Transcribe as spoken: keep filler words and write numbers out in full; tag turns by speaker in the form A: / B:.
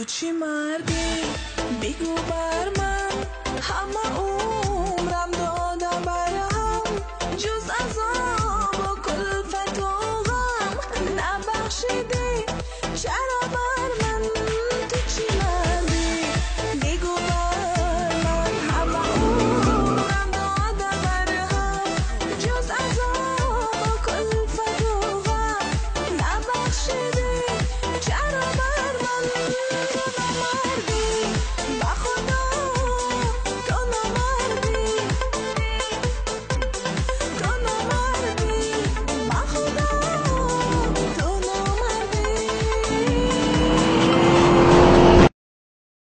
A: تو چی مردی بگو بر من، همه عمرم دادم برهم، جز عذاب و کلفت و غم نبخشیدی. چرا